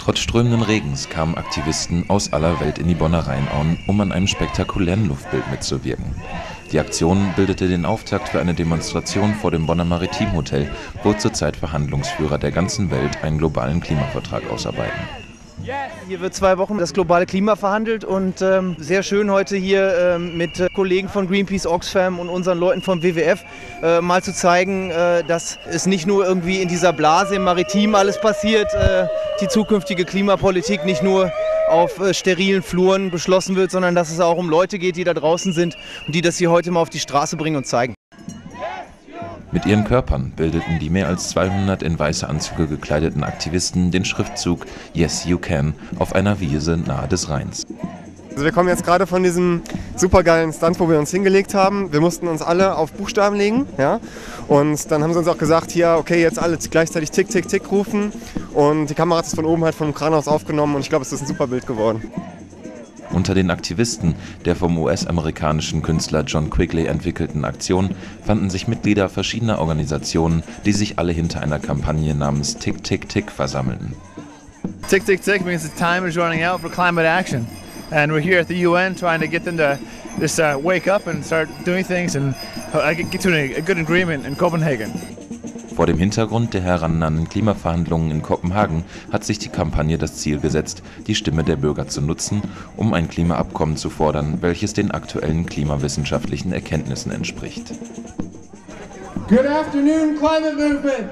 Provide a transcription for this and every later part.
Trotz strömenden Regens kamen Aktivisten aus aller Welt in die Bonner Rheinauen, um an einem spektakulären Luftbild mitzuwirken. Die Aktion bildete den Auftakt für eine Demonstration vor dem Bonner Maritimhotel, wo zurzeit Verhandlungsführer der ganzen Welt einen globalen Klimavertrag ausarbeiten. Hier wird 2 Wochen das globale Klima verhandelt und sehr schön heute hier mit Kollegen von Greenpeace, Oxfam und unseren Leuten vom WWF mal zu zeigen, dass es nicht nur irgendwie in dieser Blase im Maritim alles passiert, die zukünftige Klimapolitik nicht nur auf sterilen Fluren beschlossen wird, sondern dass es auch um Leute geht, die da draußen sind und die das hier heute mal auf die Straße bringen und zeigen. Mit ihren Körpern bildeten die mehr als 200 in weiße Anzüge gekleideten Aktivisten den Schriftzug Yes You Can auf einer Wiese nahe des Rheins. Also wir kommen jetzt gerade von diesem supergeilen Stunt, wo wir uns hingelegt haben. Wir mussten uns alle auf Buchstaben legen, ja? Und dann haben sie uns auch gesagt, hier, okay, jetzt alle gleichzeitig Tick, Tick, Tick rufen. Und die Kamera hat es von oben halt vom Kran aus aufgenommen und ich glaube, es ist ein super Bild geworden. Unter den Aktivisten der vom US-amerikanischen Künstler John Quigley entwickelten Aktion fanden sich Mitglieder verschiedener Organisationen, die sich alle hinter einer Kampagne namens Tick, Tick, Tick versammelten. Tick, tick, tick means the time is running out for climate action. And we're here at the UN trying to get them to just wake up and start doing things and get to a good agreement in Copenhagen. Vor dem Hintergrund der herannahenden Klimaverhandlungen in Kopenhagen hat sich die Kampagne das Ziel gesetzt, die Stimme der Bürger zu nutzen, um ein Klimaabkommen zu fordern, welches den aktuellen klimawissenschaftlichen Erkenntnissen entspricht. Good afternoon, climate movement!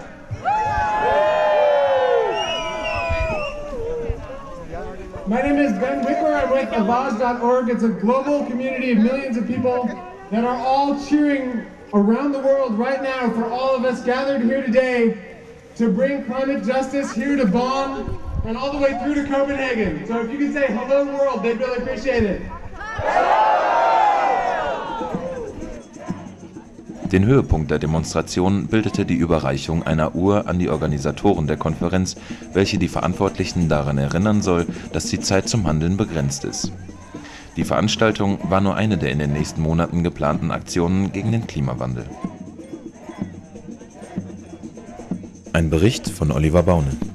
My name is Ben Wickler. I'm with Avaz.org. It's a global community of millions of people that are all cheering around the world right now for all of us gathered here today to bring climate justice here to Bonn and all the way through to Copenhagen. So if you could say hello world, they'd really appreciate it. Den Höhepunkt der Demonstration bildete die Überreichung einer Uhr an die Organisatoren der Konferenz, welche die Verantwortlichen daran erinnern soll, dass die Zeit zum Handeln begrenzt ist. Die Veranstaltung war nur eine der in den nächsten Monaten geplanten Aktionen gegen den Klimawandel. Ein Bericht von Oliver Baune.